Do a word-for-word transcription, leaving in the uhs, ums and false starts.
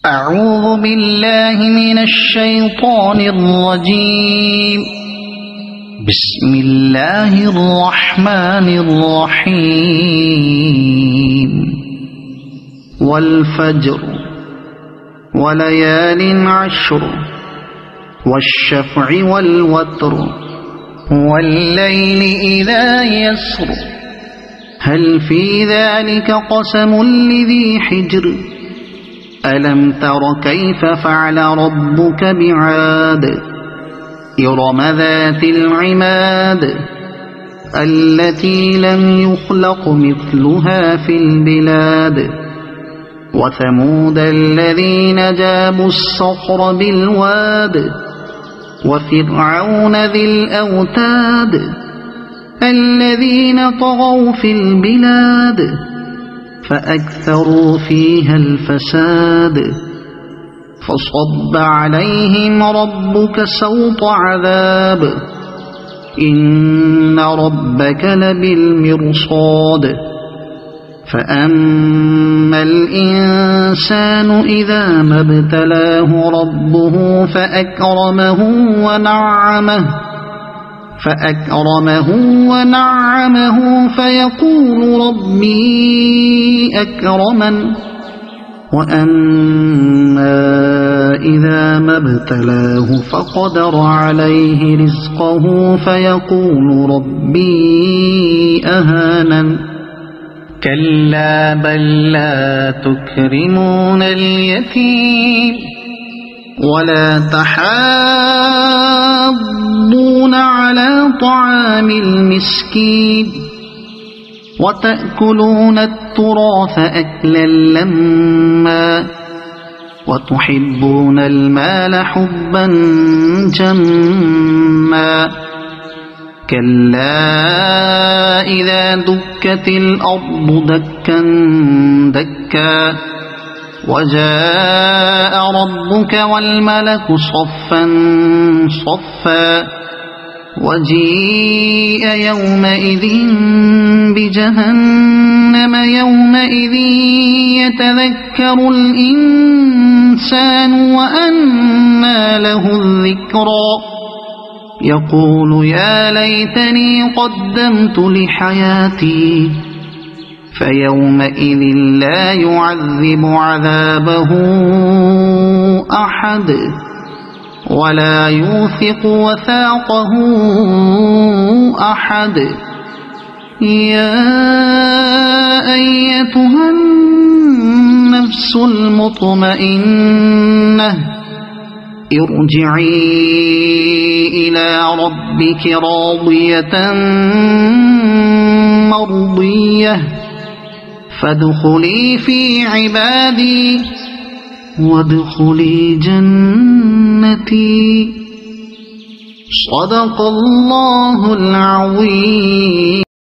أعوذ بالله من الشيطان الرجيم. بسم الله الرحمن الرحيم. والفجر وليال عشر والشفع والوتر والليل إذا يسر هل في ذلك قسم لذي حجر ألم تر كيف فعل ربك بعاد إرم ذات العماد التي لم يخلق مثلها في البلاد وثمود الذين جابوا الصخر بالواد وفرعون ذي الأوتاد الذين طغوا في البلاد فأكثروا فيها الفساد فصب عليهم ربك سوط عذاب إن ربك لبالمرصاد فأما الإنسان إذا ما ابتلاه ربه فأكرمه ونعمه فأكرمه ونعمه فيقول ربي أكرمن وأما إذا ما ابتلاه فقدر عليه رزقه فيقول ربي أهانن كلا بل لا تكرمون اليتيم ولا تحاضون على طعام المسكين وتأكلون التراث أكلا لما وتحبون المال حبا جما كلا إذا دكت الأرض دكا دكا وجاء ربك والملك صفا صفا وجيء يومئذ بجهنم يومئذ يتذكر الإنسان وأنى له الذكرى يقول يا ليتني قدمت لحياتي فيومئذ لا يعذب عذابه أحد ولا يوثق وثاقه أحد يا أيتها النفس المطمئنة ارجعي إلى ربك راضية مرضية فادخلي في عبادي وادخلي جنتي صدق الله العظيم.